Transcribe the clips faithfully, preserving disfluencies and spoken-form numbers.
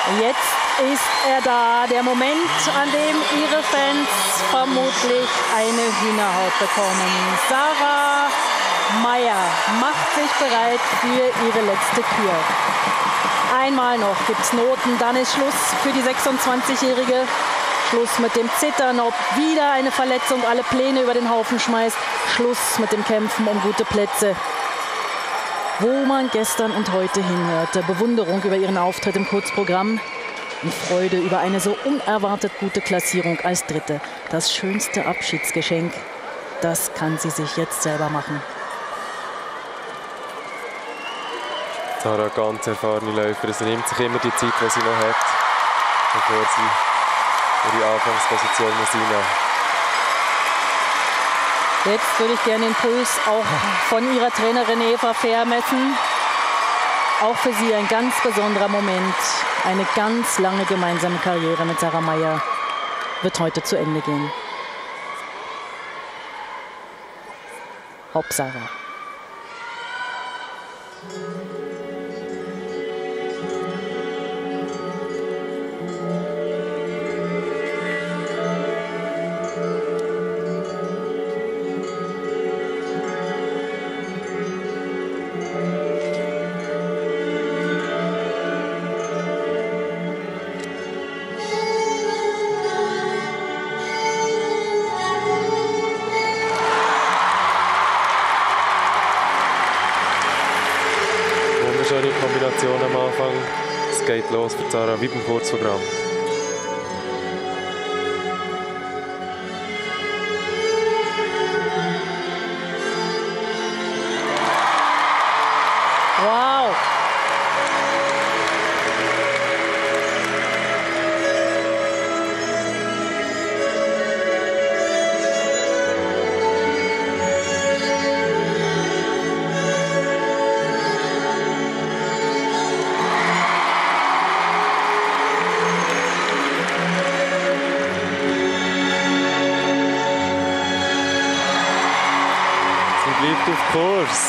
Jetzt ist er da, der Moment, an dem Ihre Fans vermutlich eine Hühnerhaut bekommen. Sarah Meier macht sich bereit für ihre letzte Kür. Einmal noch gibt es Noten, dann ist Schluss für die sechsundzwanzigjährige. Schluss mit dem Zittern, ob wieder eine Verletzung alle Pläne über den Haufen schmeißt. Schluss mit dem Kämpfen um gute Plätze. Wo man gestern und heute hinhörte, Bewunderung über ihren Auftritt im Kurzprogramm und Freude über eine so unerwartet gute Klassierung als Dritte. Das schönste Abschiedsgeschenk, das kann sie sich jetzt selber machen. Sarah, ganz erfahrene Läuferin, sie nimmt sich immer die Zeit, die sie noch hat, bevor sie ihre Anfangsposition muss einnehmen. Jetzt würde ich gerne den Puls auch von ihrer Trainerin Eva Fehr messen. Auch für sie ein ganz besonderer Moment. Eine ganz lange gemeinsame Karriere mit Sarah Meier wird heute zu Ende gehen. Hopp, Sarah. Wunderschöne Kombination am Anfang. Es geht los für Sarah wie beim Kurzprogramm. Wow! Bleibt auf Kurs.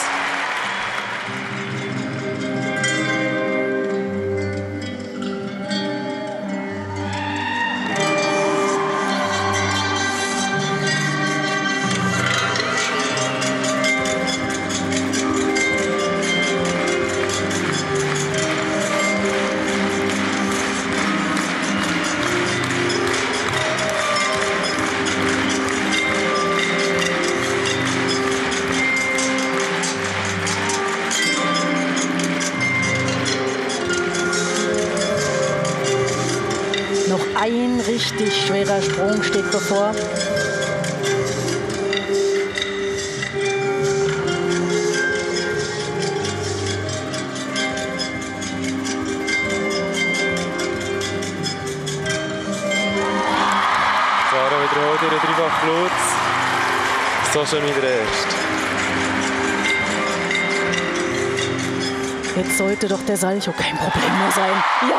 Ein richtig schwerer Sprung steht bevor. Sarah wiederholt ihre dreifach Lutz. So schon wieder erst. Jetzt sollte doch der Salcho kein Problem mehr sein. Ja!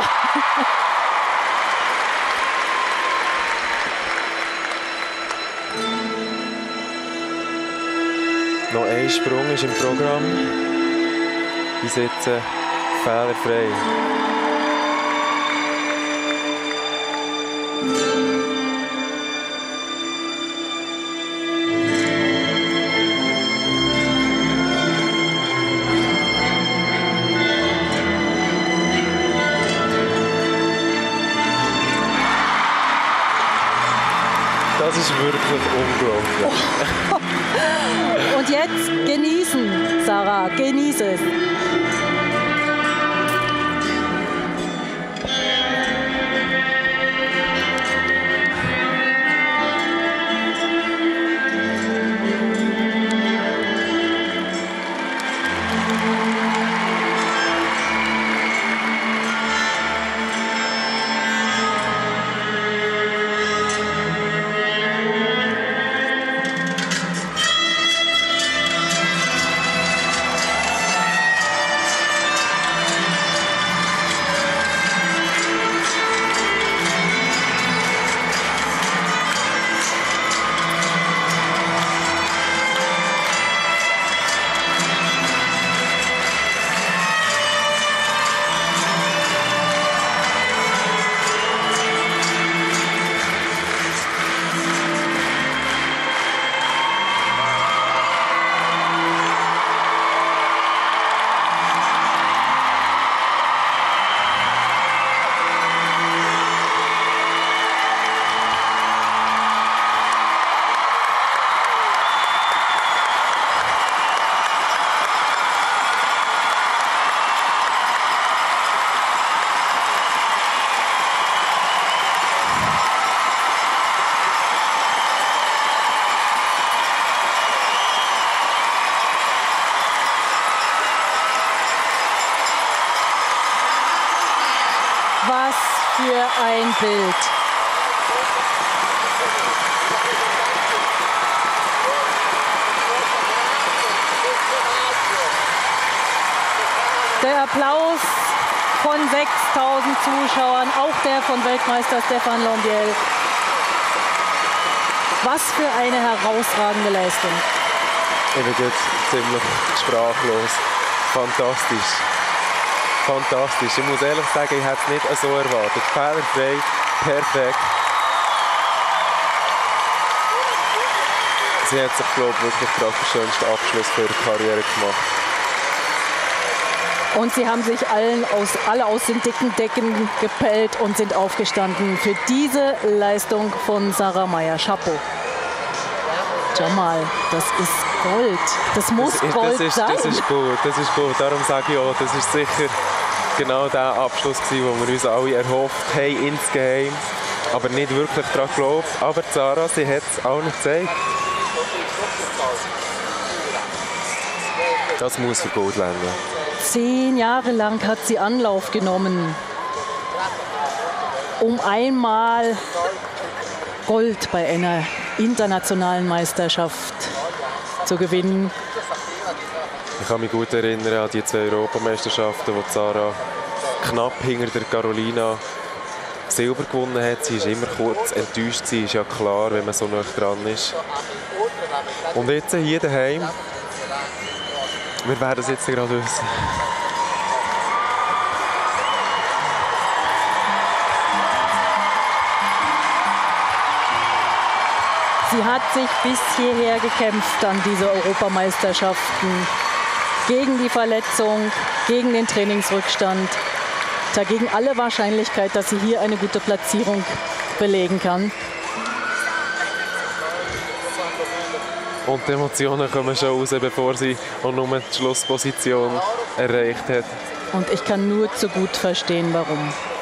Noch ein Sprung ist im Programm. Die sitzen fehlerfrei. Das ist wirklich unglaublich. Und jetzt genießen, Sarah, genieße es. Was für ein Bild. Der Applaus von sechstausend Zuschauern, auch der von Weltmeister Stéphane Lambiel. Was für eine herausragende Leistung. Ich bin jetzt ziemlich sprachlos. Fantastisch. Fantastisch. Ich muss ehrlich sagen, ich hätte es nicht so erwartet. Fehlerfrei, perfekt. Sie hat sich, glaube ich, wirklich gerade den schönsten Abschluss für die Karriere gemacht. Und sie haben sich allen aus, alle aus den dicken Decken gepellt und sind aufgestanden für diese Leistung von Sarah Meyer. Chapeau. Jamal, das ist Gold. Das muss das ist, Gold das ist, sein. Das ist gut, das ist gut. Darum sage ich auch, das ist sicher genau der Abschluss gewesen, den wir uns alle erhofft haben, insgeheim. Aber nicht wirklich daran geglaubt. Aber Sarah, sie hat es auch nicht gezeigt. Das muss für Gold länger. Zehn Jahre lang hat sie Anlauf genommen, um einmal Gold bei einer internationalen Meisterschaft zu gewinnen. Ich kann mich gut erinnern an die zwei Europameisterschaften, wo Sarah knapp hinter der Carolina Silber gewonnen hat. Sie ist immer kurz enttäuscht, sie ist ja klar, wenn man so nah dran ist. Und jetzt hier daheim. Wir werden es jetzt gerade wissen. Sie hat sich bis hierher gekämpft an diese Europameisterschaften. Gegen die Verletzung, gegen den Trainingsrückstand. Dagegen alle Wahrscheinlichkeit, dass sie hier eine gute Platzierung belegen kann. Und die Emotionen kommen schon raus, bevor sie auch nur die Schlussposition erreicht hat. Und ich kann nur zu gut verstehen, warum.